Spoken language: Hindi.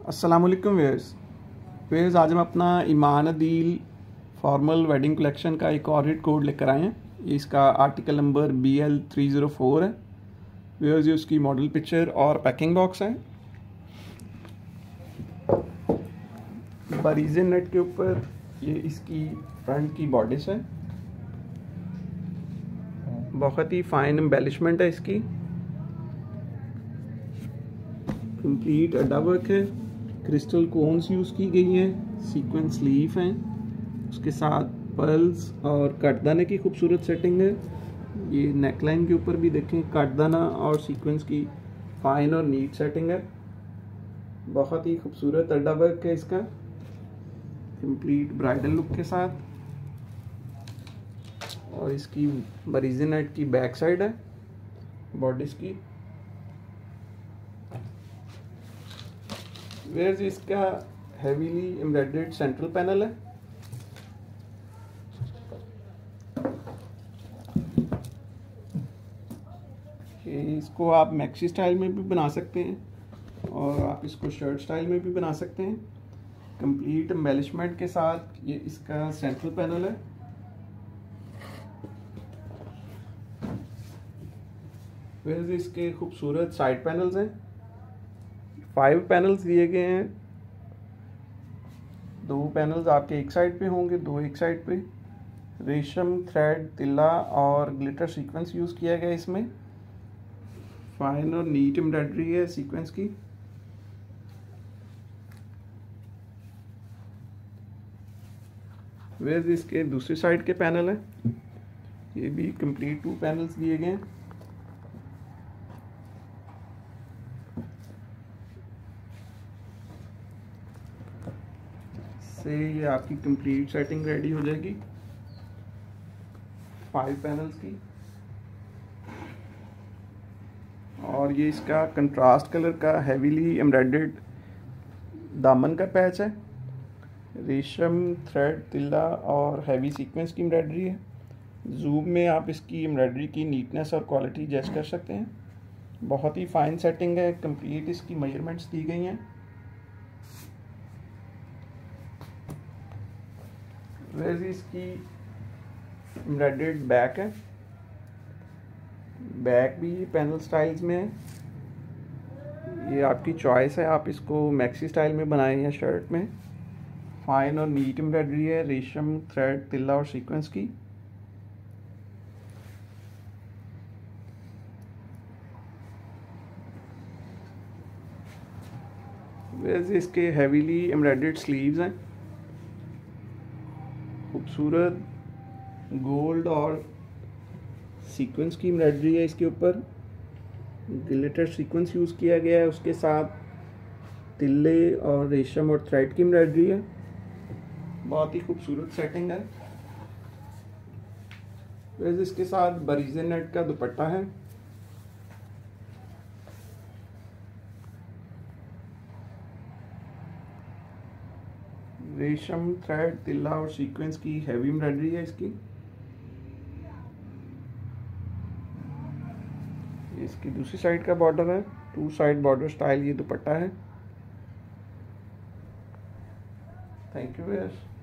अस्सलामुअलैकुम वेयर्स आज हम अपना Iman Adeel formal wedding collection का एक और हिट कोड लेकर आए हैं। इसका आर्टिकल नंबर BL304 है। वेयर्स ये उसकी मॉडल पिक्चर और पैकिंग बॉक्स है। बारीज़न नेट के ऊपर ये इसकी फ्रंट की बॉडिस है। बहुत ही फाइन एम्बेलिशमेंट है इसकी। कंप्लीट अड्डा वर्क है। क्रिस्टल कोन्स यूज़ की गई हैं। सीक्वेंस लीफ हैं। उसके साथ पर्ल्स और कटदाने की खूबसूरत सेटिंग है। ये नेकलाइन के ऊपर भी देखें, कटदाना और सीक्वेंस की फाइन और नीट सेटिंग है। बहुत ही खूबसूरत अड्डा वर्क है इसका, कंप्लीट ब्राइडल लुक के साथ। और इसकी बारीज़न नेट की बैक साइड है बॉडीज की। वेयर्स इसका हेवीली एम्ब्रॉयडर्ड सेंट्रल पैनल है। इसको आप मैक्सी स्टाइल में भी बना सकते हैं और आप इसको शर्ट स्टाइल में भी बना सकते हैं। कंप्लीट एम्बेलिशमेंट के साथ ये इसका सेंट्रल पैनल है। वेयर्स इसके खूबसूरत साइड पैनल्स हैं। 5 पैनल्स दिए गए हैं। 2 पैनल्स आपके एक साइड पे होंगे, 2 एक साइड पे। रेशम, थ्रेड, तिल्ला और ग्लिटर सीक्वेंस यूज़ किया गया इसमें। फाइन और नीट एम्ब्रॉयडरी है सीक्वेंस की। वेयर्स इसके दूसरी साइड के पैनल हैं। ये भी कंप्लीट 2 पैनल्स दिए गए हैं। से ये आपकी कंप्लीट सेटिंग रेडी हो जाएगी 5 पैनल्स की। और ये इसका कंट्रास्ट कलर का हेवीली एम्ब्रॉयडर्ड दामन का पैच है। रेशम, थ्रेड, तिल्ला और हैवी सीक्वेंस की एम्ब्रॉयडरी है। जूम में आप इसकी एम्ब्रॉयडरी की नीटनेस और क्वालिटी जज कर सकते हैं। बहुत ही फाइन सेटिंग है। कंप्लीट इसकी मेजरमेंट्स दी गई हैं। वैसे इसकी एम्ब्रॉयडर्ड बैक है। बैक भी पैनल स्टाइल्स में है। ये आपकी चॉइस है, आप इसको मैक्सी स्टाइल में बनाएं या शर्ट में। फाइन और नीट एम्ब्रॉयडरी है रेशम, थ्रेड, तिल्ला और सीक्वेंस की। वैसे इसके हेवीली एम्ब्रॉयडर्ड स्लीव्स हैं। खूबसूरत गोल्ड और सीक्वेंस की एम्ब्रॉयडरी है इसके ऊपर। ग्लिटर सीक्वेंस यूज़ किया गया है। उसके साथ तिल्ले और रेशम और थ्रेड की एम्ब्रॉयडरी है। बहुत ही खूबसूरत सेटिंग है। वैसे इसके साथ बारीज़न नेट का दुपट्टा है। रेशम, थ्रेड, तिल्ला और सीक्वेंस की हैवी एम्ब्रॉयडरी है इसकी। इसकी दूसरी साइड का बॉर्डर है। 2 साइड बॉर्डर स्टाइल ये दुपट्टा है। Thank you wears.